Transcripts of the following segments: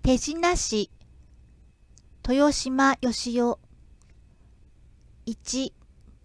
手品師豊島義雄。1、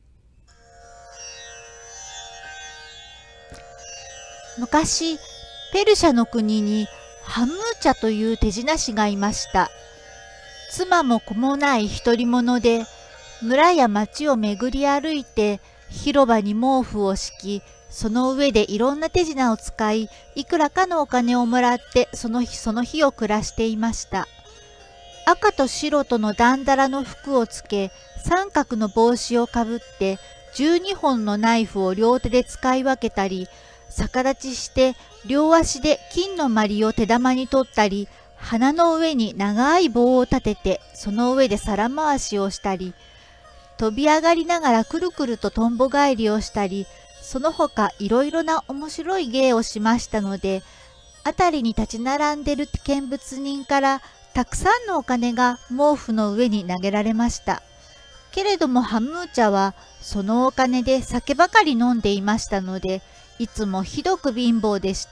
昔ペルシャの国にハムーチャという手品師がいました。妻も子もない独り者で、村や町を巡り歩いて広場に毛布を敷き、その上でいろんな手品を使い、いくらかのお金をもらってその日を暮らしていました。赤と白とのだんだらの服をつけ、三角の帽子をかぶって、12本のナイフを両手で使い分けたり、逆立ちして両足で金のまりを手玉に取ったり、鼻の上に長い棒を立ててその上で皿回しをしたり、飛び上がりながらくるくるととんぼ返りをしたり、その他いろいろな面白い芸をしましたので、辺りに立ち並んでる見物人からたくさんのお金が毛布の上に投げられました。けれどもハムーチャはそのお金で酒ばかり飲んでいましたので、いつもひどく貧乏でした。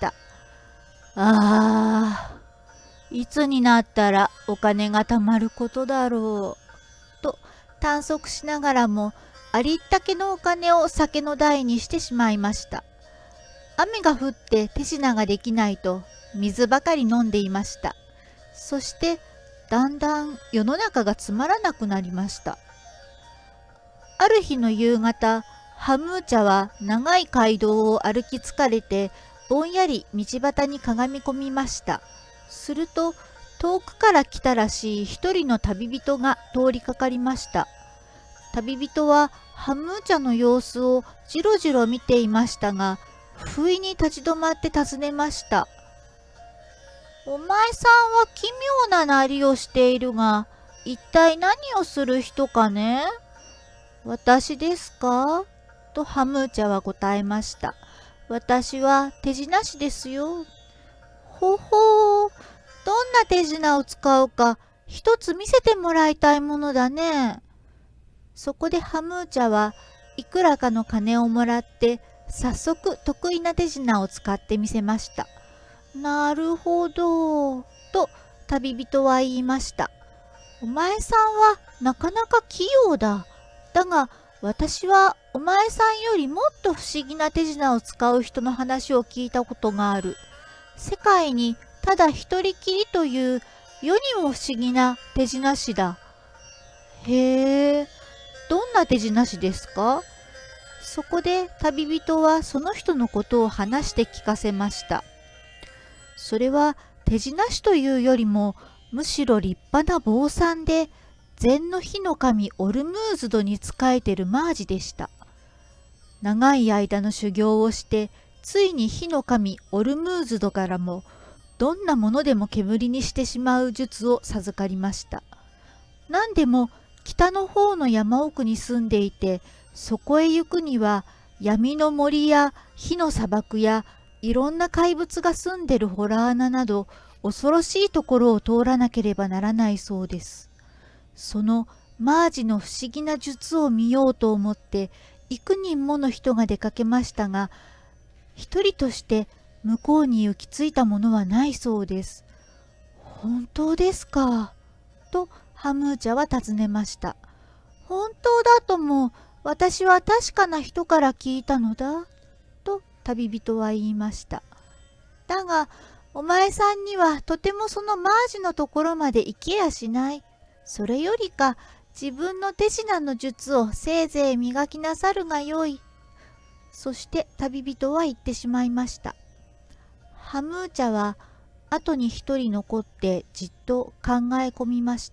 いつになったらお金が貯まることだろうと探索しながらも、ありったけのお金を酒の代にしてしまいました。雨が降って手品ができないと水ばかり飲んでいました。そしてだんだん世の中がつまらなくなりました。ある日の夕方、ハムーチャは長い街道を歩き疲れてぼんやり道端にかがみ込みました。すると遠くから来たらしい一人の旅人が通りかかりました。旅人はハムーチャの様子をじろじろ見ていましたが、不意に立ち止まって尋ねました。お前さんは奇妙ななりをしているが、一体何をする人かね？私ですか？とハムーチャは答えました。私は手品師ですよ。ほほう、どんな手品を使うか一つ見せてもらいたいものだね。そこでハムーチャはいくらかの金をもらって早速得意な手品を使ってみせました。なるほど、と旅人は言いました。お前さんはなかなか器用だ。だが私はお前さんよりもっと不思議な手品を使う人の話を聞いたことがある。世界にただ一人きりという世にも不思議な手品師だ。へえ、どんな手品師ですか？そこで旅人はその人のことを話して聞かせました。それは手品師というよりもむしろ立派な坊さんで、禅の火の神オルムーズドに仕えてるマージでした。長い間の修行をしてついに火の神オルムーズドからもどんなものでも煙にしてしまう術を授かりました。何でも北の方の山奥に住んでいて、そこへ行くには闇の森や火の砂漠やいろんな怪物が住んでる洞穴など恐ろしいところを通らなければならないそうです。そのマージの不思議な術を見ようと思って幾人もの人が出かけましたが、一人として向こうに行き着いたものはないそうです。本当ですか？とハムーチャは尋ねました。本当だとも私は確かな人から聞いたのだ、と旅人は言いました。だがお前さんにはとてもそのマージのところまで行けやしない。それよりか自分の手品の術をせいぜい磨きなさるがよい。そして旅人は言ってしまいました。ハムーチャは後に一人残ってじっと考え込みました。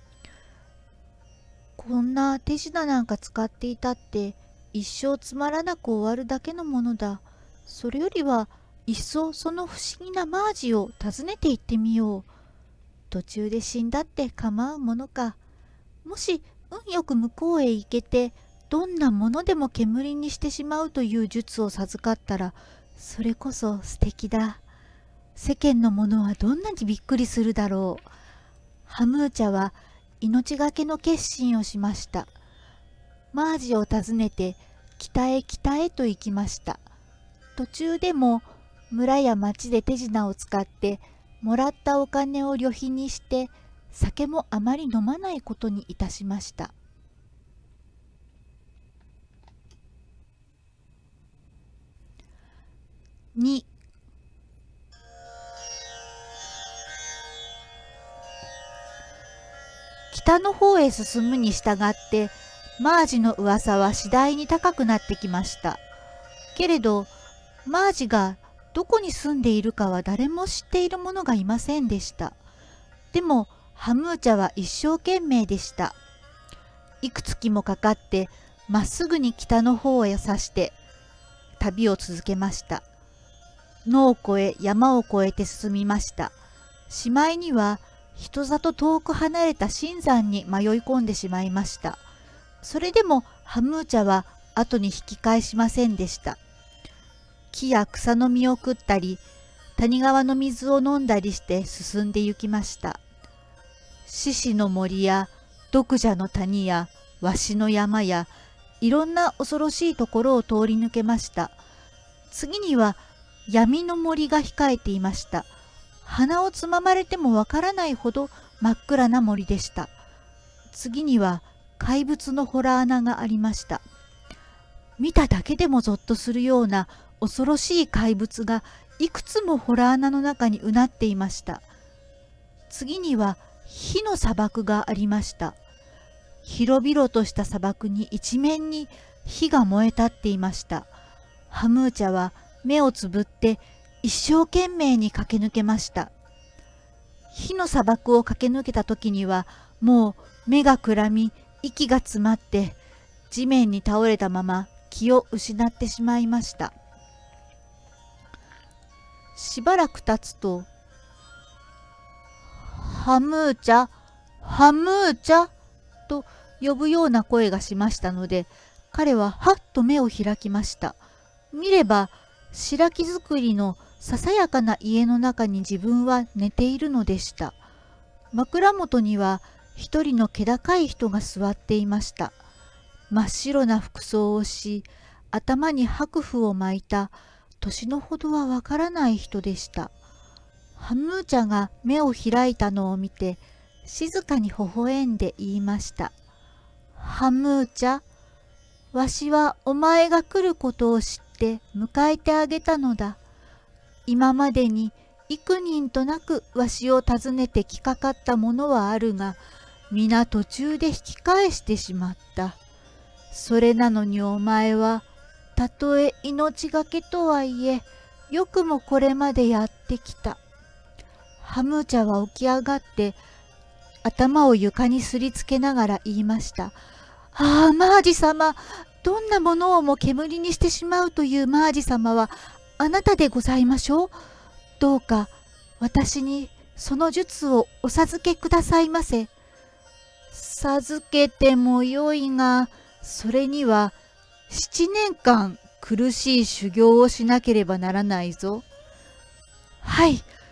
こんな手品なんか使っていたって一生つまらなく終わるだけのものだ。それよりはいっそその不思議なマージを訪ねて行ってみよう。途中で死んだって構うものか。もし運よく向こうへ行けてどんなものでも煙にしてしまうという術を授かったら、それこそ素敵だ。世間の者はどんなにびっくりするだろう。ハムーチャは命がけの決心をしました。マージを訪ねて北へ北へと行きました。途中でも村や町で手品を使ってもらったお金を旅費にして酒もあまり飲まないことにいたしました。2、北の方へ進むに従ってマージの噂は次第に高くなってきました。けれどマージがどこに住んでいるかは誰も知っている者がいませんでした。でもハムーチャは一生懸命でした。いく月もかかってまっすぐに北の方へ指して旅を続けました。野を越え山を越えて進みました。しまいには人里遠く離れた深山に迷い込んでしまいました。それでもハムーチャは後に引き返しませんでした。木や草の実を食ったり、谷川の水を飲んだりして進んで行きました。獅子の森や毒蛇の谷やわしの山やいろんな恐ろしいところを通り抜けました。次には闇の森が控えていました。鼻をつままれてもわからないほど真っ暗な森でした。次には怪物の洞穴がありました。見ただけでもぞっとするような恐ろしい怪物がいくつも洞穴の中にうなっていました。次には火の砂漠がありました。広々とした砂漠に一面に火が燃え立っていました。ハムーチャは目をつぶって一生懸命に駆け抜けました。火の砂漠を駆け抜けた時にはもう目がくらみ息が詰まって地面に倒れたまま気を失ってしまいました。しばらく経つと「ハムーチャ、ハムーチャ」と呼ぶような声がしましたので、彼ははっと目を開きました。見れば白木造りのささやかな家の中に自分は寝ているのでした。枕元には一人の気高い人が座っていました。真っ白な服装をし、頭に白布を巻いた年のほどはわからない人でした。ハムーチャが目を開いたのを見て、静かに微笑んで言いました。ハムーチャ、わしはお前が来ることを知って迎えてあげたのだ。今までに幾人となくわしを訪ねてきかかったものはあるが、皆途中で引き返してしまった。それなのにお前は、たとえ命がけとはいえ、よくもこれまでやってきた。ハムーチャは起き上がって、頭を床にすりつけながら言いました。ああ、マージ様、どんなものをも煙にしてしまうというマージ様は、あなたでございましょう。どうか、私にその術をお授けくださいませ。授けてもよいが、それには7年間苦しい修行をしなければならないぞ。はい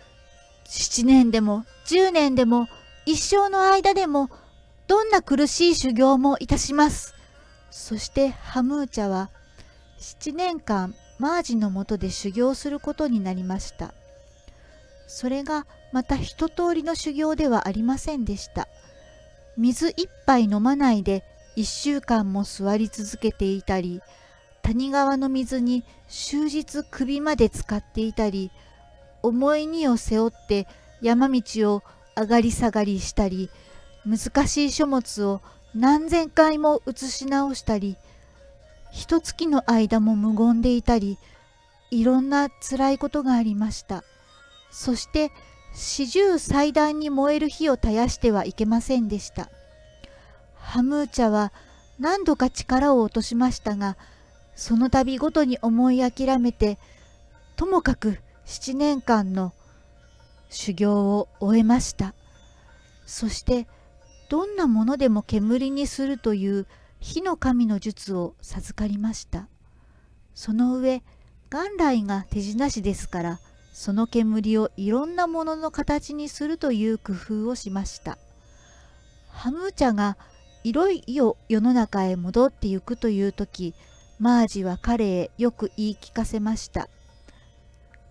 、7年でも10年でも一生の間でもどんな苦しい修行もいたします。そしてハムーチャは7年間マージのもとで修行することになりました。それがまた一通りの修行ではありませんでした。水一杯飲まないで1週間も座り続けていたり、谷川の水に終日首まで浸かっていたり、重い荷を背負って山道を上がり下がりしたり、難しい書物を何千回も写し直したり、一月の間も無言でいたり、いろんな辛いことがありました。そして40祭壇に燃える火を絶やしてはいけませんでした。ハムーチャは何度か力を落としましたが、その度ごとに思い諦めて、ともかく7年間の修行を終えました。そしてどんなものでも煙にするという火の神の術を授かりました。その上、元来が手品師ですから、その煙をいろんなものの形にするという工夫をしました。ハムーチャがいよいよ世の中へ戻ってゆくという時、マージは彼へよく言い聞かせました。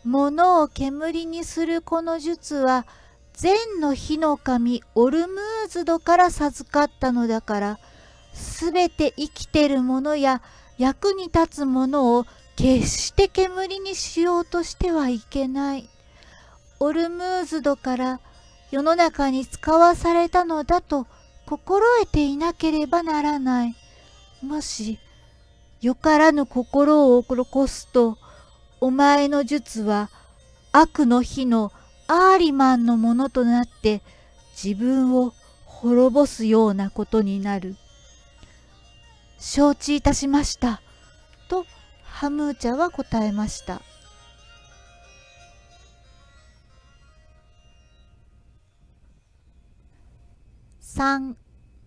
物を煙にするこの術は、禅の火の神オルムーズドから授かったのだから、すべて生きてるものや役に立つものを決して煙にしようとしてはいけない。オルムーズドから世の中に使わされたのだと心得ていなければならない。もしよからぬ心を起こすと、お前の術は悪の火のアーリマンのものとなって自分を滅ぼすようなことになる。承知いたしました。とハムーチャは答えました。3、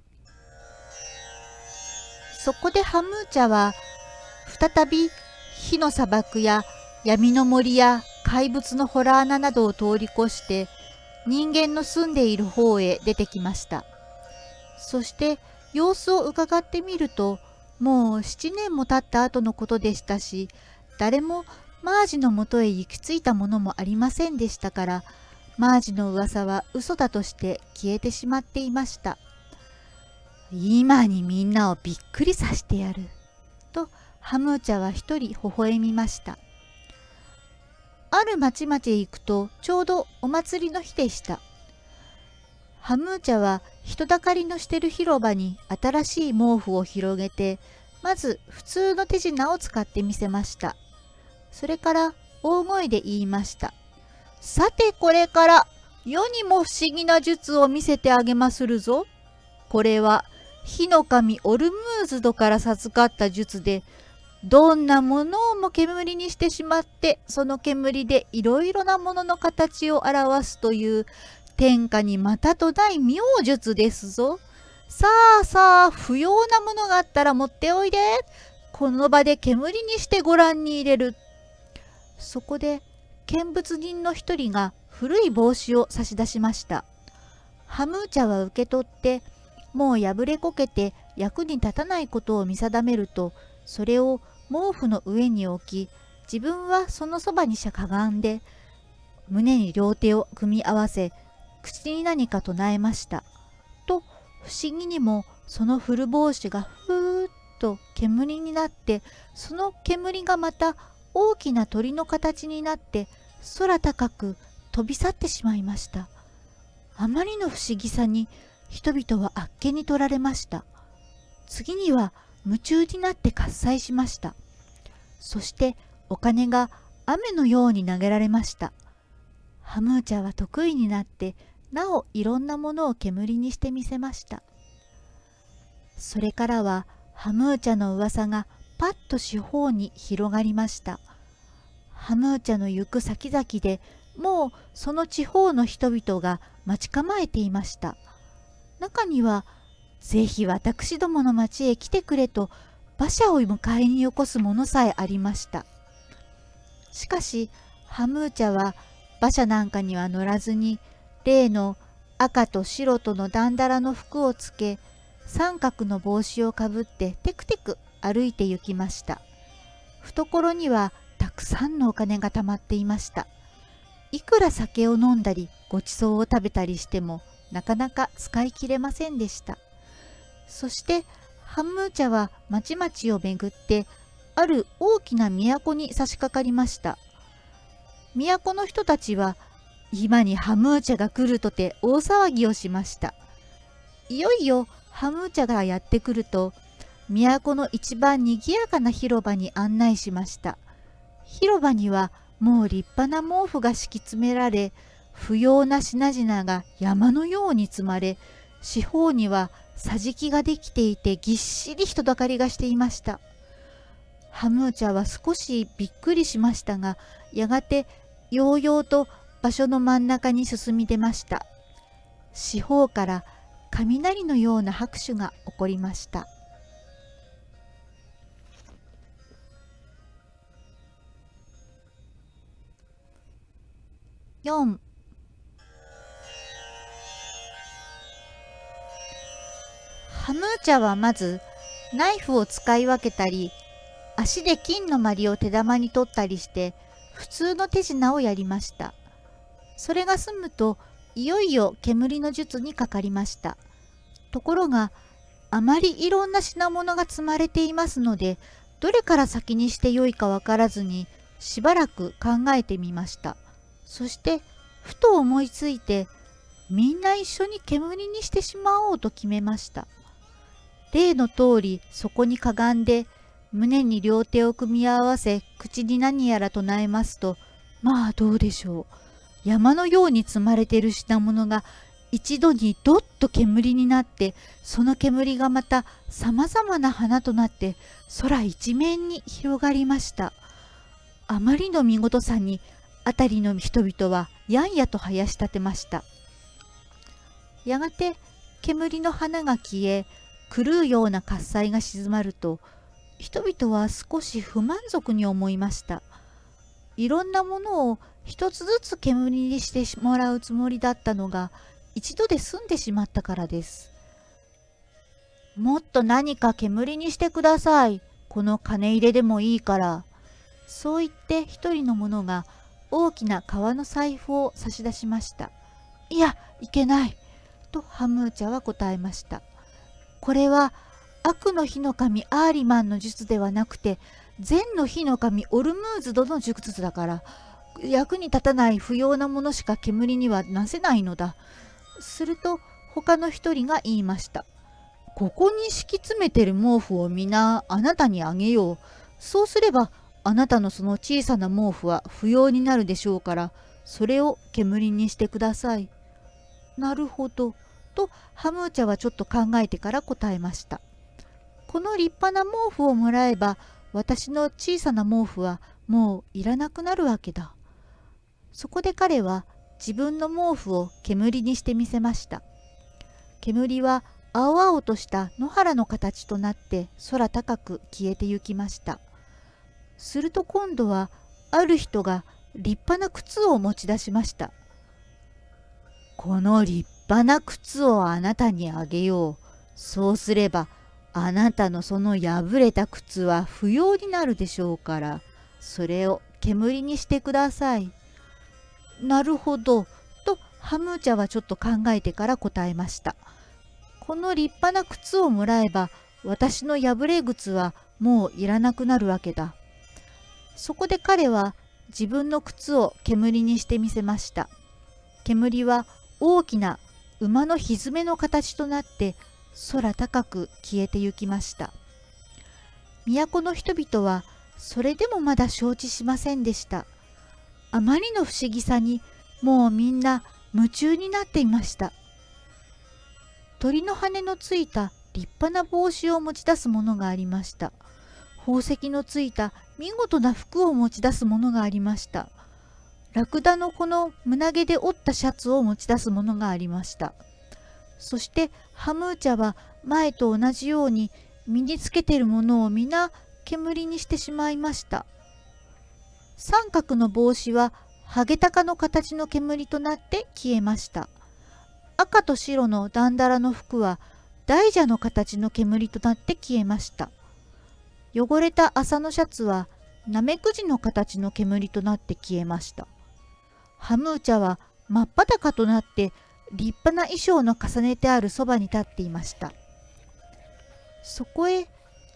そこでハムーチャは再び火の砂漠や闇の森や怪物の洞穴などを通り越して人間の住んでいる方へ出てきました。そして様子をうかがってみると、もう7年も経った後のことでしたし、誰もマージのもとへ行き着いたものもありませんでしたから、マージの噂は嘘だとして消えてしまっていました。今にみんなをびっくりさせてやる。とハムーチャは一人微笑みました。ある町まで行くとちょうどお祭りの日でした。ハムーチャは人だかりのしてる広場に新しい毛布を広げて、まず普通の手品を使ってみせました。それから大声で言いました。さてこれから世にも不思議な術を見せてあげまするぞ。これは火の神オルムーズドから授かった術で、どんなものをも煙にしてしまって、その煙でいろいろなものの形を表すという天下にまたとない妙術ですぞ。さあさあ、不要なものがあったら持っておいで。この場で煙にしてご覧に入れる。そこで見物人の一人が古い帽子を差し出しました。ハムーチャは受け取って、もう破れこけて役に立たないことを見定めると、それを毛布の上に置き、自分はそのそばにしゃかがんで、胸に両手を組み合わせ、口に何か唱えました。と、不思議にもその古帽子がふーっと煙になって、その煙がまた大きな鳥の形になって、空高く飛び去ってしまいました。あまりの不思議さに、人々はあっけに取られました。次には夢中になって喝采しました。そしてお金が雨のように投げられました。ハムーチャは得意になって、なおいろんなものを煙にしてみせました。それからはハムーチャの噂がパッと四方に広がりました。ハムーチャの行く先々でもうその地方の人々が待ち構えていました。中には、ぜひ私どもの町へ来てくれと馬車を迎えによこすものさえありました。しかしハムーチャは馬車なんかには乗らずに、例の赤と白とのだんだらの服をつけ、三角の帽子をかぶってテクテク歩いて行きました。懐にはたくさんのお金がたまっていました。いくら酒を飲んだりごちそうを食べたりしても、なかなか使い切れませんでした。そしてハムーチャは町々を巡って、ある大きな都に差し掛かりました。都の人たちは、今にハムーチャが来るとて大騒ぎをしました。いよいよハムーチャがやってくると、都の一番にぎやかな広場に案内しました。広場にはもう立派な毛布が敷き詰められ、不要な品々が山のように積まれ、四方には桟敷ができていてぎっしり人だかりがしていました。ハムーチャは少しびっくりしましたが、やがてようようと場所の真ん中に進み出ました。四方から雷のような拍手が起こりました。4、ハムーチャはまずナイフを使い分けたり、足で金のまりを手玉に取ったりして、 普通の手品をやりました。それが済むと、いよいよ煙の術にかかりました。ところが、あまりいろんな品物が積まれていますので、どれから先にしてよいかわからずに、しばらく考えてみました。そして、ふと思いついて、みんな一緒に煙にしてしまおうと決めました。例の通り、そこにかがんで、胸に両手を組み合わせ、口に何やら唱えますと、まあどうでしょう。山のように積まれている品物が一度にどっと煙になって、その煙がまたさまざまな花となって空一面に広がりました。あまりの見事さに辺りの人々はやんやとはやし立てました。やがて煙の花が消え、狂うような喝采が静まると、人々は少し不満足に思いました。いろんなものを一つずつ煙にしてもらうつもりだったのが、一度で済んでしまったからです。もっと何か煙にしてください。この金入れでもいいから。そう言って一人の者が大きな革の財布を差し出しました。いや、いけない。とハムーチャは答えました。これは悪の火の神アーリマンの術ではなくて、善の火の神オルムーズドの術だから、役に立たない不要なものしか煙にはなせないのだ。すると他の一人が言いました。ここに敷き詰めてる毛布を皆あなたにあげよう。そうすればあなたのその小さな毛布は不要になるでしょうから、それを煙にしてください。なるほど。とハムーチャはちょっと考えてから答えました。この立派な毛布をもらえば、私の小さな毛布はもういらなくなるわけだ。そこで彼は自分の毛布を煙にしてみせました。煙は青々とした野原の形となって空高く消えてゆきました。すると今度はある人が立派な靴を持ち出しました。この立派な靴をあなたにあげよう。そうすればあなたのその破れた靴は不要になるでしょうから、それを煙にしてください。なるほど。とハムーチャはちょっと考えてから答えました。この立派な靴をもらえば、私の破れ靴はもういらなくなるわけだ。そこで彼は自分の靴を煙にしてみせました。煙は大きな馬のひづめの形となって空高く消えてゆきました。都の人々はそれでもまだ承知しませんでした。あまりの不思議さにもうみんな夢中になっていました。鳥の羽のついた立派な帽子を持ち出すものがありました。宝石のついた見事な服を持ち出すものがありました。ラクダの子の胸毛で折ったシャツを持ち出すものがありました。そしてハムーチャは前と同じように身につけているものを皆煙にしてしまいました。三角の帽子はハゲタカの形の煙となって消えました。赤と白のだんだらの服は大蛇の形の煙となって消えました。汚れた麻のシャツはナメクジの形の煙となって消えました。ハムーチャは真っ裸となって立派な衣装の重ねてあるそばに立っていました。そこへ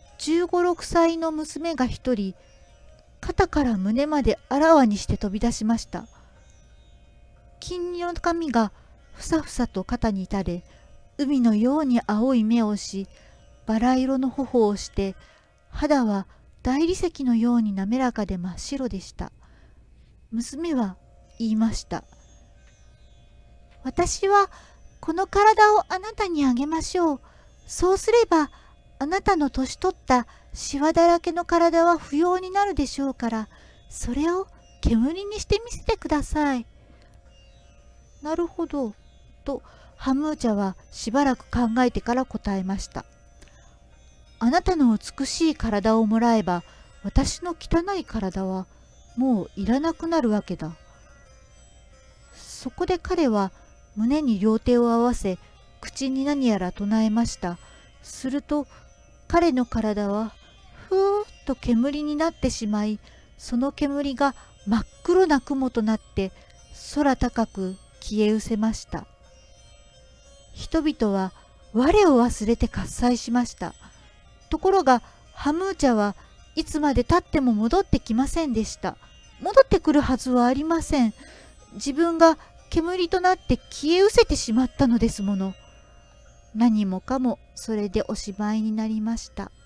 15、16歳の娘が一人、肩から胸まであらわにして飛び出しました。金色の髪がふさふさと肩に垂れ、海のように青い目をし、バラ色の頬をして、肌は大理石のように滑らかで真っ白でした。娘は言いました。私はこの体をあなたにあげましょう。そうすればあなたの年取ったシワだらけの体は不要になるでしょうから、それを煙にしてみせてください。なるほど。とハムーチャはしばらく考えてから答えました。あなたの美しい体をもらえば、私の汚い体はもういらなくなるわけだ。そこで彼は胸に両手を合わせ、口に何やら唱えました。すると彼の体はふーっと煙になってしまい、その煙が真っ黒な雲となって空高く消え失せました。人々は我を忘れて喝采しました。ところがハムーチャはいつまでたっても戻ってきませんでした。戻ってくるはずはありません。自分が煙となって消え失せてしまったのですもの。何もかもそれでおしまいになりました。